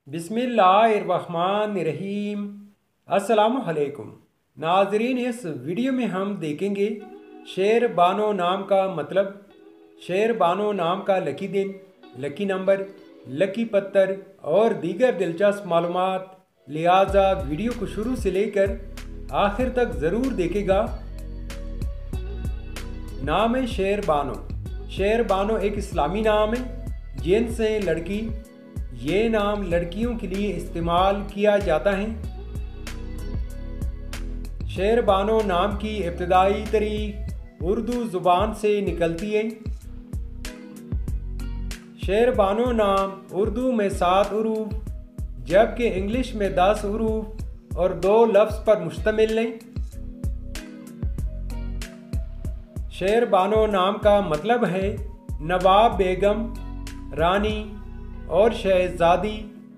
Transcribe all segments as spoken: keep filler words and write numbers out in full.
बिस्मिल्लाहिर्रहमानिर्रहीम। अस्सलामुअलैकुम नाजरीन, इस वीडियो में हम देखेंगे शेर बानो नाम का मतलब, शेर बानो नाम का लकी दिन, लकी नंबर, लकी पत्थर और दीगर दिलचस्प मालूमात। लिहाजा वीडियो को शुरू से लेकर आखिर तक ज़रूर देखेगा। नाम है शेर बानो। शेर बानो एक इस्लामी नाम है, जिनसे लड़की। ये नाम लड़कियों के लिए इस्तेमाल किया जाता है। शेर बानो नाम की इब्तदाई तारीख उर्दू ज़ुबान से निकलती है। शेर बानो नाम उर्दू में सात हुरूफ जबकि इंग्लिश में दस हुरूफ और दो लफ्ज़ पर मुश्तमिल है। शेर बानो नाम का मतलब है नवाब बेगम, रानी और शहजादी।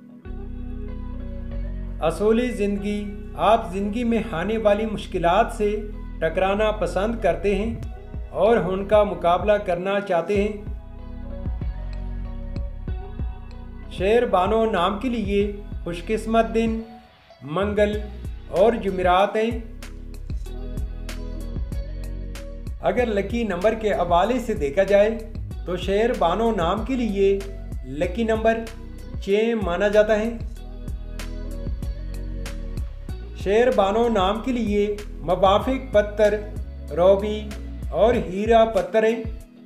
असूली ज़िंदगी, आप ज़िंदगी में आने वाली मुश्किलात से टकराना पसंद करते हैं और उनका मुकाबला करना चाहते हैं। शेर बानो नाम के लिए खुशकिस्मत दिन मंगल और जुमेरात हैं। अगर लकी नंबर के हवाले से देखा जाए तो शेर बानो नाम के लिए लकी नंबर छः माना जाता है। शेर बानो नाम के लिए मुवाफिक पत्थर रोबी और हीरा पत्थर हैं।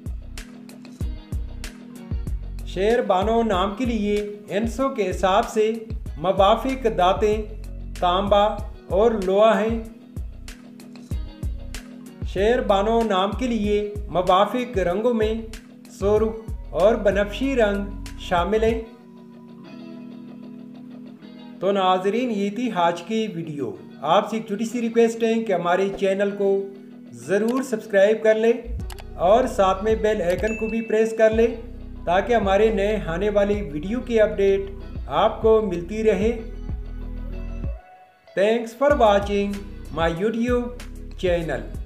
शेर बानो नाम के लिए इंसों के हिसाब से मुवाफिक दातें तांबा और लोहा हैं। शेर बानो नाम के लिए मुवाफिक रंगों में सुर्ख और बनफशी रंग शामिल हैं। तो नाजरीन, ये थी आज की वीडियो। आपसे एक छोटी सी रिक्वेस्ट है कि हमारे चैनल को ज़रूर सब्सक्राइब कर लें और साथ में बेल आइकन को भी प्रेस कर लें ताकि हमारे नए आने वाली वीडियो की अपडेट आपको मिलती रहे। Thanks for watching my YouTube channel.